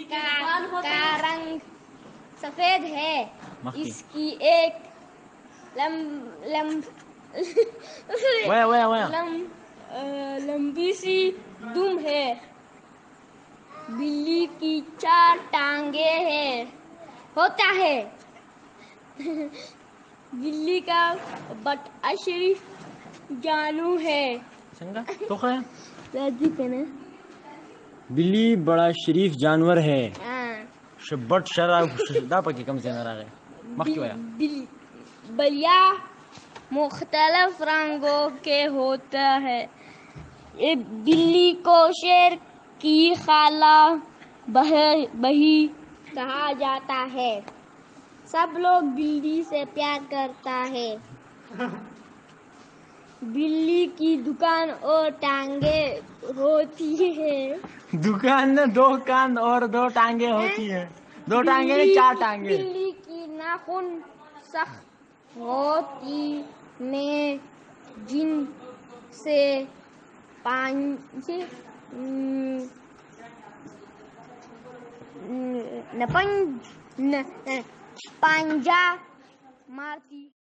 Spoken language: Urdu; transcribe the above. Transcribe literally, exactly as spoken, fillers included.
کا, کا رنگ سفید ہے. اس کی ایک لم لم لم لمبی سی دم ہے. بلی کی چار ٹانگیں ہیں ہوتا ہے. بلی کا بٹ اشریف جانو ہے. بلی بڑا شریف جانور ہے. بٹ شرا پکی کم سے بلیا مختلف رنگوں کے ہوتا ہے. بلی کو شیر کی خالہ بہی کہا جاتا ہے. سب لوگ بلی سے پیار کرتا ہے. بلی کی دکان اور ٹانگیں ہوتی ہے. دکان میں دو کان اور دو ٹانگیں ہوتی ہیں. دو ٹانگیں نہیں چار ٹانگیں. بلی کی ناخن سخت ہوتی میں جن سے پانچ پنجہ مارتی